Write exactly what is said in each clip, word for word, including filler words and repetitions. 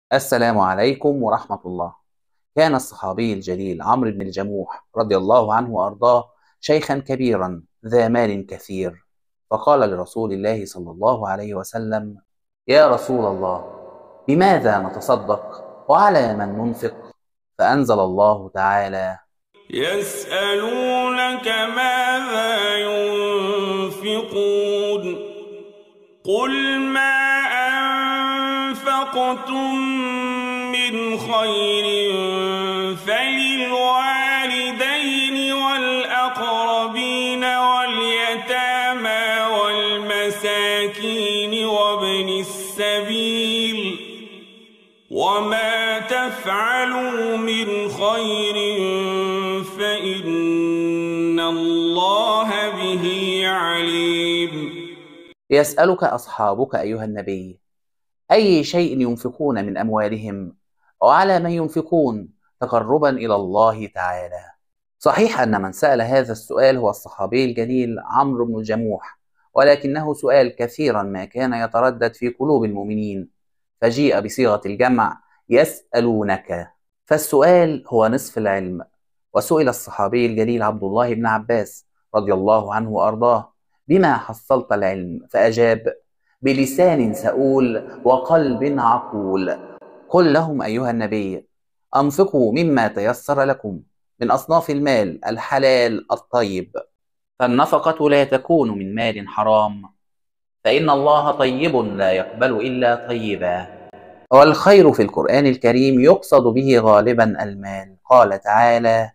السلام عليكم ورحمة الله. كان الصحابي الجليل عمرو بن الجموح رضي الله عنه وأرضاه شيخا كبيرا ذا مال كثير، فقال لرسول الله صلى الله عليه وسلم: يا رسول الله، بماذا نتصدق وعلى من ننفق؟ فأنزل الله تعالى: يسألونك ماذا ينفقون قل ما أنفقتم من خير فللوالدين والأقربين واليتامى والمساكين وابن السبيل وما تفعلوا من خير فإن الله به عليم. يسألك أصحابك أيها النبي: أي شيء ينفقون من أموالهم وعلى من ينفقون تقربا إلى الله تعالى؟ صحيح أن من سأل هذا السؤال هو الصحابي الجليل عمرو بن الجموح، ولكنه سؤال كثيرا ما كان يتردد في قلوب المؤمنين، فجيء بصيغة الجمع: يسألونك، فالسؤال هو نصف العلم. وسئل الصحابي الجليل عبد الله بن عباس رضي الله عنه وأرضاه: بما حصلت العلم؟ فأجاب: بلسان سؤول وقلب عقول. قل لهم أيها النبي: أنفقوا مما تيسر لكم من أصناف المال الحلال الطيب، فالنفقة لا تكون من مال حرام، فإن الله طيب لا يقبل إلا طيبا. والخير في القرآن الكريم يقصد به غالبا المال، قال تعالى: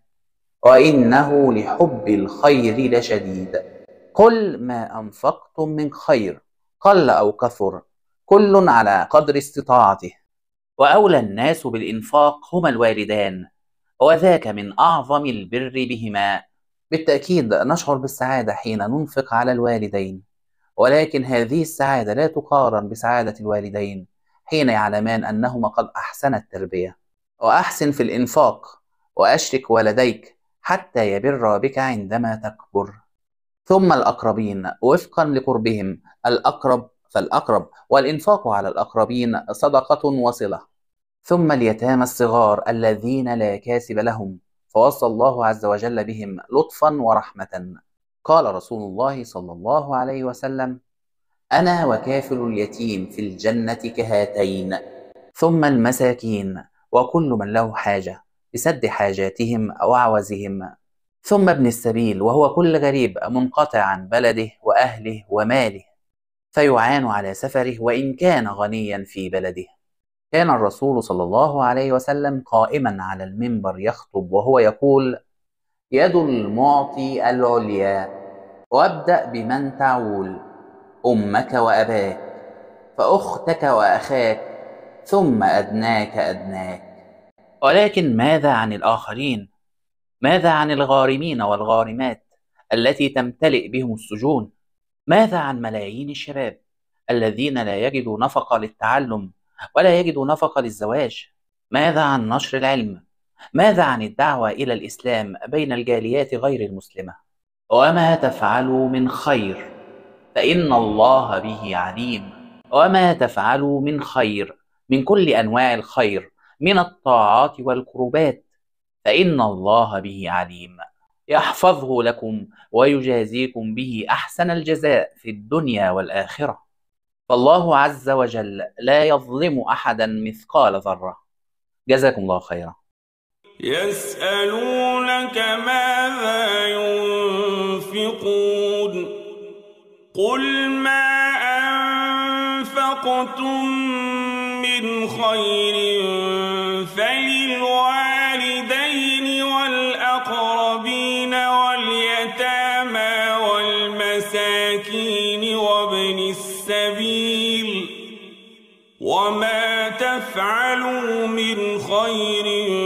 وإنه لحب الخير لشديد. قل ما أنفقتم من خير قل أو كثر كل على قدر استطاعته، وأولى الناس بالإنفاق هما الوالدان، وذاك من أعظم البر بهما. بالتأكيد نشعر بالسعادة حين ننفق على الوالدين، ولكن هذه السعادة لا تقارن بسعادة الوالدين حين يعلمان أنهما قد أحسن التربية. وأحسن في الإنفاق وأشرك والديك حتى يبر بك عندما تكبر. ثم الأقربين وفقا لقربهم، الأقرب فالأقرب، والإنفاق على الأقربين صدقة وصلة. ثم اليتامى الصغار الذين لا كاسب لهم، فوصى الله عز وجل بهم لطفا ورحمة. قال رسول الله صلى الله عليه وسلم: أنا وكافل اليتيم في الجنة كهاتين. ثم المساكين وكل من له حاجة بسد حاجاتهم أو عوزهم. ثم ابن السبيل وهو كل غريب منقطع عن بلده وأهله وماله، فيعان على سفره وإن كان غنيا في بلده. كان الرسول صلى الله عليه وسلم قائما على المنبر يخطب وهو يقول: يد المعطي العليا، وابدأ بمن تعول، أمك وأباك، فأختك وأخاك، ثم أدناك أدناك. ولكن ماذا عن الآخرين؟ ماذا عن الغارمين والغارمات التي تمتلئ بهم السجون؟ ماذا عن ملايين الشباب الذين لا يجدوا نفقة للتعلم ولا يجدوا نفقة للزواج؟ ماذا عن نشر العلم؟ ماذا عن الدعوة إلى الإسلام بين الجاليات غير المسلمة؟ وما تفعلوا من خير فإن الله به عليم. وما تفعلوا من خير من كل أنواع الخير من الطاعات والقربات فإن الله به عليم، يحفظه لكم ويجازيكم به أحسن الجزاء في الدنيا والآخرة، فالله عز وجل لا يظلم أحدا مثقال ذرة. جزاكم الله خيرا. يسألونك ماذا ينفقون قل ما أنفقتم من خير فللوالدين والأقربين واليتامى والمساكين وابن السبيل وما تفعلوا من خير